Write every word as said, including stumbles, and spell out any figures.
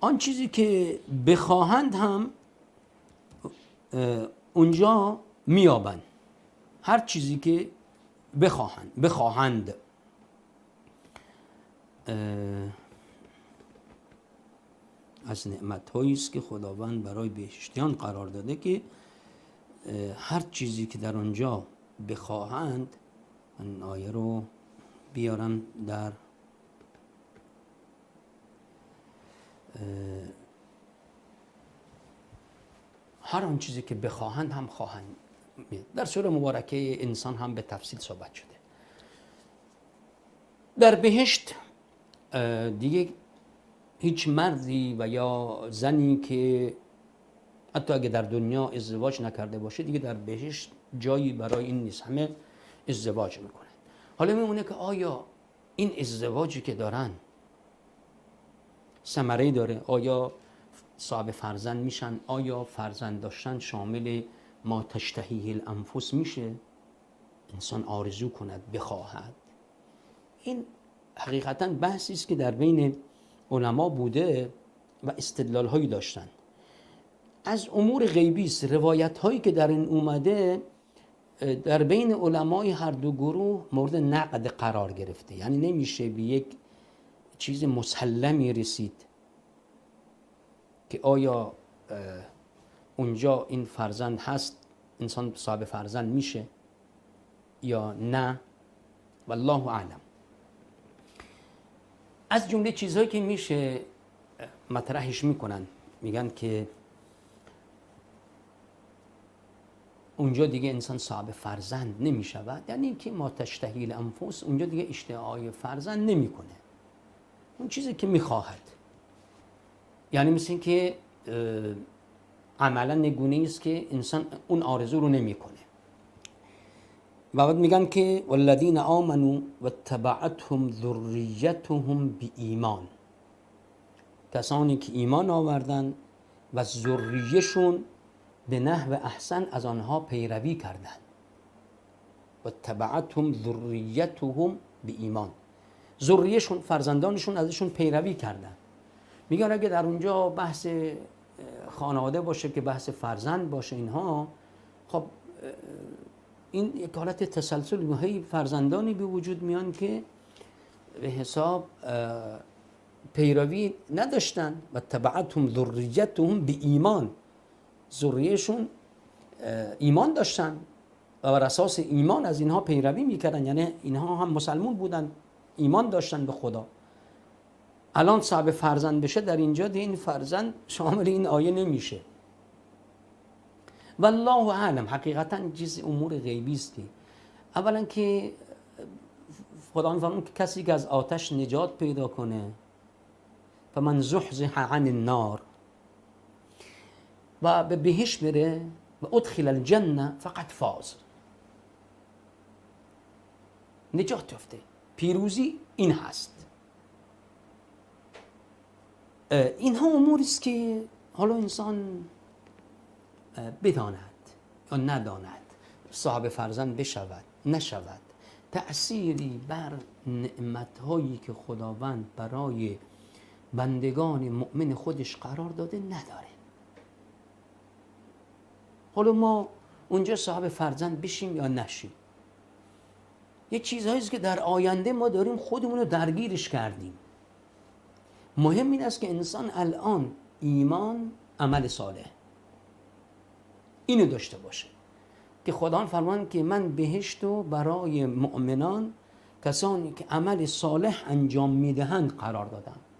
آن چیزی که بخواهند هم اونجا میابند. هر چیزی که بخواهند بخواهند از نعمت‌هایی است که خداوند برای بهشتیان قرار داده که هر چیزی که در آنجا بخواهند، من آیه رو بیارم در هر آن چیزی که بخواهند هم خواهند. در سوره مبارکه انسان هم به تفصیل صحبت شده. در بهشت دیگه هیچ مردی و یا زنی که حتی اگه در دنیا ازدواج نکرده باشه دیگه در بهشت جایی برای این نیست، همه ازدواج میکنن. حالا میمونه که آیا این ازدواجی که دارن ثمره داره؟ آیا صاحب فرزند میشن؟ آیا فرزند داشتن شامل ما تشتهیه الانفس میشه؟ انسان آرزو کند، بخواهد. این حقیقتا بحثی است که در بین علما بوده و استدلال هایی داشتن. از امور غیبی است. روایت هایی که در این اومده در بین علمای هر دو گروه مورد نقد قرار گرفته، یعنی نمیشه به یک چیز مسلمی رسید که آیا اونجا این فرزند هست، انسان صاحب فرزند میشه یا نه، والله اعلم. از جمله چیزهایی که میشه مطرحش میکنن، میگن که اونجا دیگه انسان صاحب فرزند نمیشود، یعنی که ما تشتهی الانفس، اونجا دیگه اشتهای فرزند نمیکنه، اون چیزی که میخواهد. یعنی مثل این که عملا نگونه است که انسان اون آرزو رو نمیکنه. و بعد میگن که والذین آمنوا واتبعتهم ذریتهم بایمان، کسانی که ایمان آوردن و ذریه‌شون به نحو احسن از آنها پیروی کردند. واتبعتهم ذریتهم بایمان، ذریه‌شون، فرزندانشون ازشون پیروی کردند. میگن اگه در اونجا بحث خانواده باشه که بحث فرزند باشه اینها، خب این یک حالت تسلسل، هی فرزندانی به وجود میان که به حساب پیروی نداشتن. و تبعتهم ذریتهم به ایمان، ذریهشون ایمان داشتن و بر اساس ایمان از اینها پیروی میکردن، یعنی اینها هم مسلمون بودن، ایمان داشتن به خدا. الان صاحب فرزند بشه در اینجا دیگه این فرزند شامل این آیه نمیشه. والله اعلم. حقیقتا چیز امور غیبی است. اولا که خدا میفرماید که کسی که از آتش نجات پیدا کنه، فمن زحزح عن النار، و به بهشت بره و ادخل الجنه فقط فاز، نجات یافته، پیروزی این هست. اینها اموری است که حالا انسان بداند یا نداند، صاحب فرزند بشود نشود، تأثیری بر نعمت‌هایی که خداوند برای بندگان مؤمن خودش قرار داده نداره. حالا ما اونجا صاحب فرزند بشیم یا نشیم، یه چیزهایی است که در آینده ما داریم خودمون رو درگیرش کردیم. مهم این است که انسان الان ایمان، عمل صالح اینو داشته باشه که خدا فرمان که من بهشت رو برای مؤمنان، کسانی که عمل صالح انجام میدهند قرار دادم.